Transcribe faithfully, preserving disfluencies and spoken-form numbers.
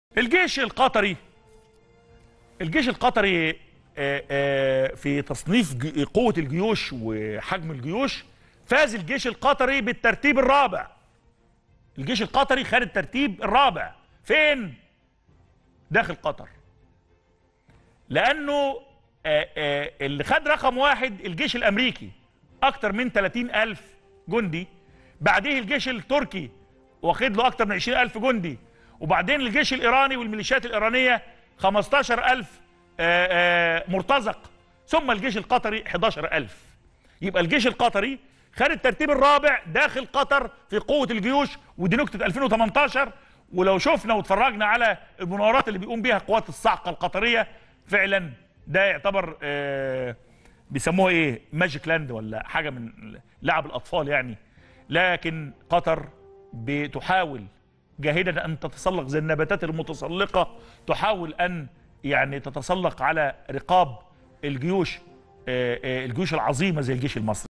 الجيش القطري الجيش القطري في تصنيف قوة الجيوش وحجم الجيوش فاز الجيش القطري بالترتيب الرابع. الجيش القطري خد الترتيب الرابع. فين؟ داخل قطر. لأنه اللي خد رقم واحد الجيش الأمريكي أكتر من ثلاثين ألف جندي، بعديه الجيش التركي واخد له أكتر من عشرين ألف جندي، وبعدين الجيش الإيراني والميليشيات الإيرانية خمستاشر ألف مرتزق، ثم الجيش القطري حداشر ألف. يبقى الجيش القطري خد الترتيب الرابع داخل قطر في قوة الجيوش، ودي نكتة ألفين وثمانية عشر. ولو شفنا واتفرجنا على المناورات اللي بيقوم بيها قوات الصاعقة القطرية، فعلا ده يعتبر آه بيسموها ايه، ماجيك لاند ولا حاجة من لعب الأطفال يعني. لكن قطر بتحاول جاهدا أن تتسلق زي النباتات المتسلقة، تحاول أن يعني تتسلق على رقاب الجيوش الجيوش العظيمة زي الجيش المصري.